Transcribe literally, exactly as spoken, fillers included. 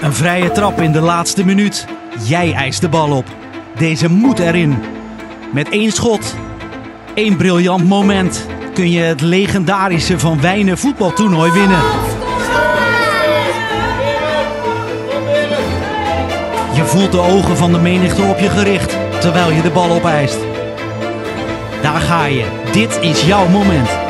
Een vrije trap in de laatste minuut. Jij eist de bal op. Deze moet erin. Met één schot, één briljant moment, kun je het legendarische Van Wijnen voetbaltoernooi winnen. Je voelt de ogen van de menigte op je gericht, terwijl je de bal opeist. Daar ga je. Dit is jouw moment.